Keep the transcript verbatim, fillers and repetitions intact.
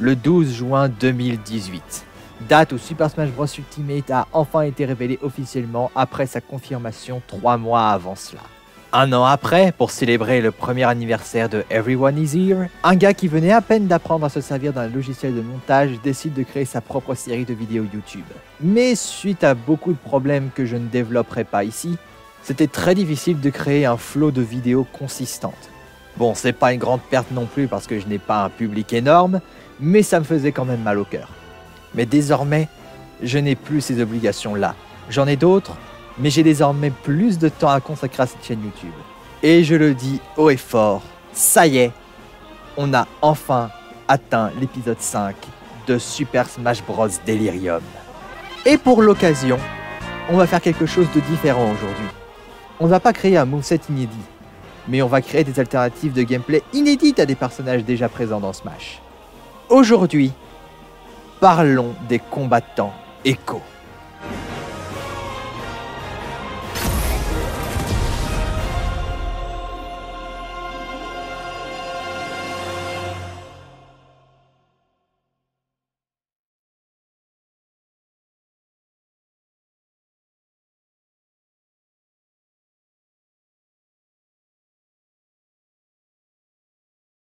le douze juin deux mille dix-huit. Date où Super Smash Bros Ultimate a enfin été révélé officiellement après sa confirmation trois mois avant cela. Un an après, pour célébrer le premier anniversaire de Everyone is Here, un gars qui venait à peine d'apprendre à se servir d'un logiciel de montage décide de créer sa propre série de vidéos YouTube. Mais suite à beaucoup de problèmes que je ne développerai pas ici, c'était très difficile de créer un flot de vidéos consistante. Bon, c'est pas une grande perte non plus parce que je n'ai pas un public énorme, mais ça me faisait quand même mal au cœur. Mais désormais, je n'ai plus ces obligations-là. J'en ai d'autres, mais j'ai désormais plus de temps à consacrer à cette chaîne YouTube. Et je le dis haut et fort, ça y est, on a enfin atteint l'épisode cinq de Super Smash Bros Delirium. Et pour l'occasion, on va faire quelque chose de différent aujourd'hui. On ne va pas créer un moveset inédit, mais on va créer des alternatives de gameplay inédites à des personnages déjà présents dans Smash. Aujourd'hui, parlons des combattants Echo.